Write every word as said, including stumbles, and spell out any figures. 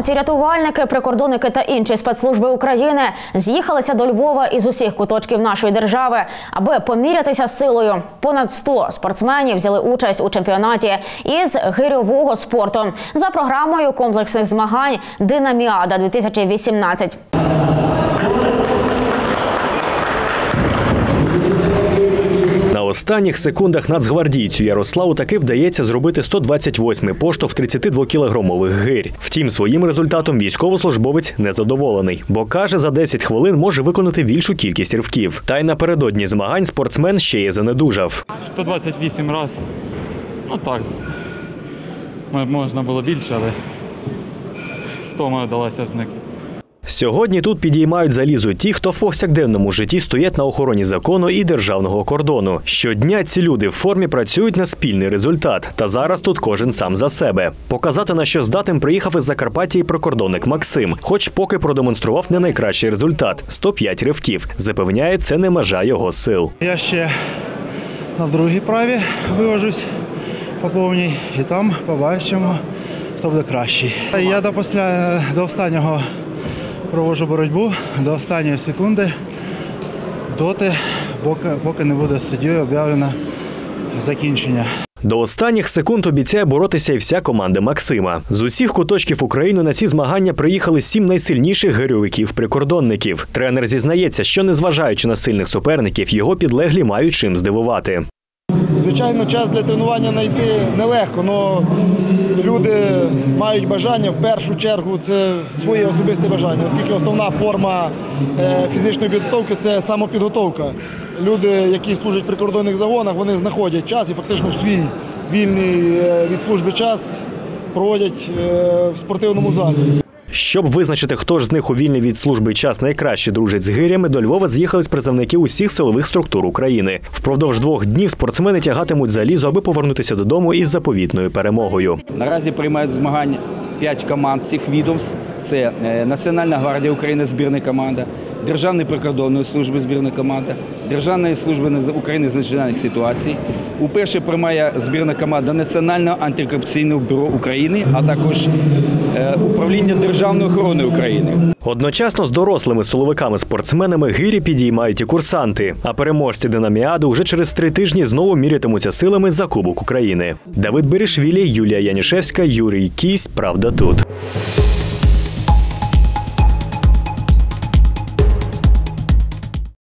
Правоохоронці, рятувальники, прикордонники та інші спецслужби України з'їхалися до Львова із усіх куточків нашої держави, аби помірятися силою. Понад сто спортсменів взяли участь у чемпіонаті із гирьового спорту за програмою комплексних змагань «Динаміада дві тисячі вісімнадцять». На останніх секундах нацгвардійцю Ярославу таки вдається зробити сто двадцять восьмий поштовх тридцятидвокілограмових гирь. Втім, своїм результатом військовослужбовець незадоволений, бо каже, за десять хвилин може виконати більшу кількість ривків. Та й напередодні змагань спортсмен ще й занедужав. сто двадцять вісім разів. Ну так, можна було більше, але втома далася в знак. Сьогодні тут підіймають залізо ті, хто в повсякденному житті стоять на охороні закону і державного кордону. Щодня ці люди в формі працюють на спільний результат. Та зараз тут кожен сам за себе. Показати, на що здатен, приїхав із Закарпаття і прикордонник Максим. Хоч поки продемонстрував не найкращий результат – сто п'ять ривків. Запевняє, це не межа його сил. Я ще на другій праві вивожусь по повній. І там побачимо, хто буде кращий. Я до, після, до останнього проводжу боротьбу до останньої секунди, доти, поки, поки не буде суддєю об'явлено закінчення. До останніх секунд обіцяє боротися і вся команда Максима. З усіх куточків України на ці змагання приїхали сім найсильніших гирьовиків-прикордонників. Тренер зізнається, що незважаючи на сильних суперників, його підлеглі мають чим здивувати. Звичайно, час для тренування знайти нелегко, але люди мають бажання, в першу чергу, це своє особисте бажання, оскільки основна форма фізичної підготовки – це самопідготовка. Люди, які служать в прикордонних загонах, вони знаходять час і фактично в свій вільний від служби час проводять в спортивному залі. Щоб визначити, хто ж з них у вільний від служби час найкраще дружить з гирями, до Львова з'їхались представники усіх силових структур України. Впродовж двох днів спортсмени тягатимуть залізо, аби повернутися додому із заповітною перемогою. Наразі приймають змагань п'ять команд цих відомств. Це Національна гвардія України, збірна команда, Державної прикордонної служби, збірна команда, Державної служби України з надзвичайних ситуацій. Уперше приймає збірна команда Національного антикорупційного бюро України, а також Управління державної охорони України. Одночасно з дорослими силовиками-спортсменами гирі підіймають і курсанти. А переможці Динаміади уже через три тижні знову мірятимуться силами за Кубок України. Давид Берішвілі, Юлія Янішевська, Юрій Кісь. Правда тут.